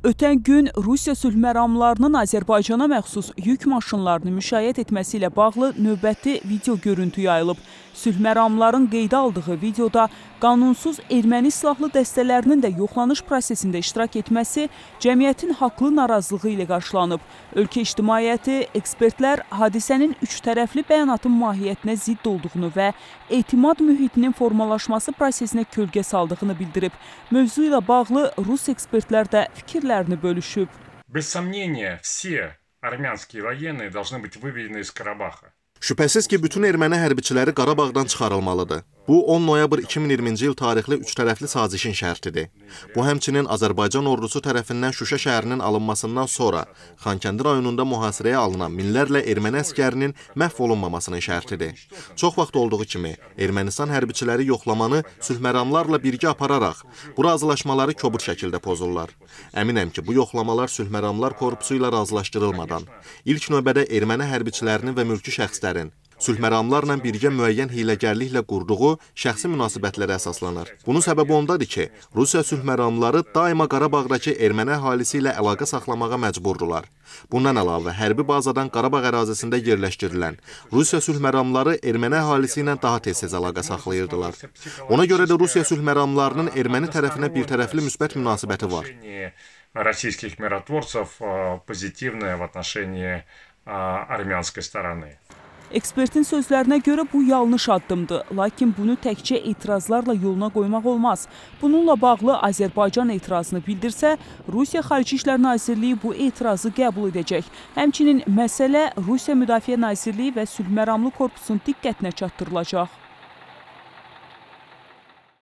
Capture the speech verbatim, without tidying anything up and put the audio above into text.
Ötən gün Rusiya sülh məramlarının Azərbaycana məxsus yük maşınlarını müşayiət etməsi ilə bağlı növbəti video görüntü yayılıb. Sülh məramların qeydə aldığı videoda qanunsuz erməni silahlı dəstələrinin də yoxlanış prosesində iştirak etməsi cəmiyyətin haqlı narazılığı ilə qarşılanıb. Ölkə ictimaiyyəti, ekspertlər hadisənin üç tərəfli bəyanatın mahiyyətinə zidd olduğunu və etimad mühitinin formalaşması prosesinə kölgə saldığını bildirib. Mövzu ilə bağlı Rus ekspertlər də fikirlərini bölüşüb. Без сомнения, все армянские военные должны быть выведены из Карабаха. Şübhəsiz ki, bütün erməni hərbiçiləri Qarabağdan çıxarılmalıdır. Bu, on noyabr iki min iyirminci il tarixli üç tərəfli sazişin şərtidir. Bu, həmçinin Azərbaycan ordusu tərəfindən Şuşa şəhərinin alınmasından sonra Xankəndi rayonunda mühasirəyə alınan minlərlə erməni əskərinin məhv olunmamasının şərtidir. Çox vaxt olduğu kimi, Ermənistan hərbiçiləri yoxlamanı sülh məramlarla birgə apararaq, bu razılaşmaları kobud şəkildə pozurlar. Əminəm ki, bu yoxlamalar sülh məramlar korpusu ilə razılaşdırılmadan, ilk növbədə erməni hərbiçilərinin və mülki şəxslərin sülh məramlarla birgə müəyyən hiyləgərliklə qurduğu şəxsi münasibətlərə əsaslanır. Bunun səbəbi ondadır ki, Rusiya sülh məramları daima Qarabağdakı erməni əhalisi ilə əlaqə saxlamağa məcburdular. Bundan əlavə, hərbi bazadan Qarabağ ərazisində yerləşdirilən Rusiya sülh məramları erməni əhalisi ilə daha tez-tez əlaqə saxlayırdılar. Ona görə də Rusiya sülh məramlarının erməni tərəfinə bir tərəfli müsbət münasibəti var. Российских миротворцев позитивное в отношении армянской стороны. Ekspertin sözlərinə görə bu yanlış addımdır, lakin bunu təkcə etirazlarla yoluna qoymaq olmaz. Bununla bağlı Azərbaycan etirazını bildirsə, Rusiya Xarici İşlər Nazirliyi bu etirazı qəbul edəcək. Həmçinin məsələ Rusiya Müdafiə Nazirliyi və Sülh Məramlı Korpusun diqqətinə çatdırılacaq.